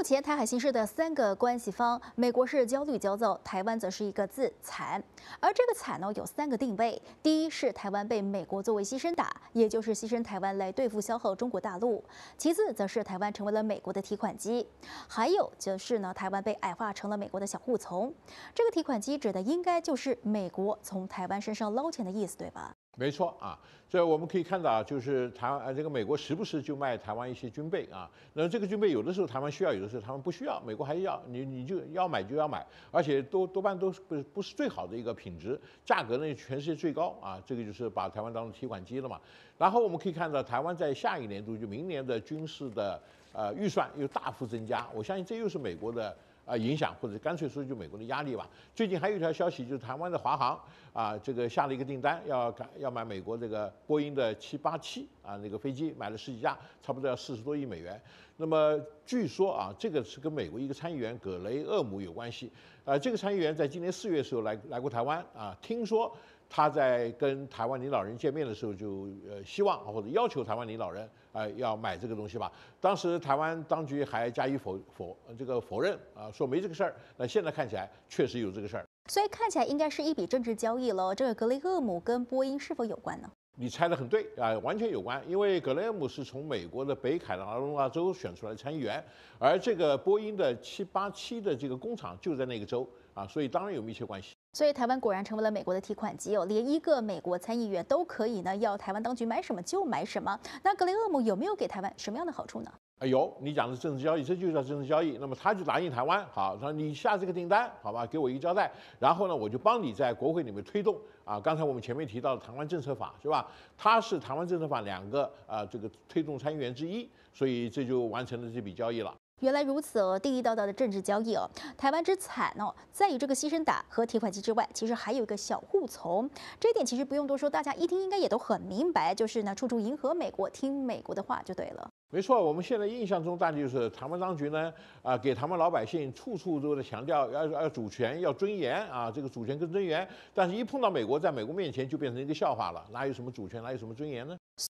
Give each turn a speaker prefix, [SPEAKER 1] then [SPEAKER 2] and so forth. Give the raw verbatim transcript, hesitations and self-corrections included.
[SPEAKER 1] 目前台海形势的三个关系方，美国是焦虑焦躁，台湾则是一个字惨。而这个惨呢，有三个定位：第一是台湾被美国作为牺牲打，也就是牺牲台湾来对付消耗中国大陆；其次则是台湾成为了美国的提款机；还有就是呢，台湾被矮化成了美国的小护从。这个提款机指的应该就是美国从台湾身上捞钱的意思，对吧？
[SPEAKER 2] 没错啊，这我们可以看到啊，就是台湾呃，这个美国时不时就卖台湾一些军备啊。那这个军备有的时候台湾需要，有的时候台湾不需要，美国还要，你你就要买就要买，而且多多半都是不不是最好的一个品质，价格呢全世界最高啊。这个就是把台湾当成提款机了嘛。然后我们可以看到，台湾在下一年度就明年的军事的呃预算又大幅增加，我相信这又是美国的。 啊，影响或者干脆说就美国的压力吧。最近还有一条消息，就是台湾的华航啊，这个下了一个订单，要要买美国这个波音的七八七啊那个飞机，买了十几架，差不多要四十多亿美元。那么据说啊，这个是跟美国一个参议员葛雷厄姆有关系。呃，这个参议员在今年四月的时候来来过台湾啊，听说。 他在跟台湾领导人见面的时候，就呃希望或者要求台湾领导人啊、呃、要买这个东西吧。当时台湾当局还加以否否这个否认啊、呃，说没这个事儿。那现在看起来确实有这个事儿，
[SPEAKER 1] 所以看起来应该是一笔政治交易了。这个格雷厄姆跟波音是否有关呢？
[SPEAKER 2] 你猜得很对啊、呃，完全有关。因为格雷厄姆是从美国的北卡罗来纳州选出来的参议员，而这个波音的七八七的这个工厂就在那个州啊，所以当然有密切关系。
[SPEAKER 1] 所以台湾果然成为了美国的提款机哦，连一个美国参议员都可以呢要台湾当局买什么就买什么。那格雷厄姆有没有给台湾什么样的好处呢？
[SPEAKER 2] 啊，有，你讲的政治交易，这就叫政治交易。那么他就答应台湾，好，说你下这个订单，好吧，给我一个交代，然后呢，我就帮你在国会里面推动啊。刚才我们前面提到的台湾政策法是吧？他是台湾政策法两个啊这个推动参议员之一，所以这就完成了这笔交易了。
[SPEAKER 1] 原来如此哦，地地道道的政治交易哦。台湾之惨哦，在于这个牺牲打和提款机之外，其实还有一个小护从。这一点其实不用多说，大家一听应该也都很明白，就是呢，处处迎合美国，听美国的话就对了。
[SPEAKER 2] 没错，我们现在印象中大概就是台湾当局呢，啊、呃，给台湾老百姓处处都在强调要要主权、要尊严啊，这个主权跟尊严，但是一碰到美国，在美国面前就变成一个笑话了，哪有什么主权，哪有什么尊严呢？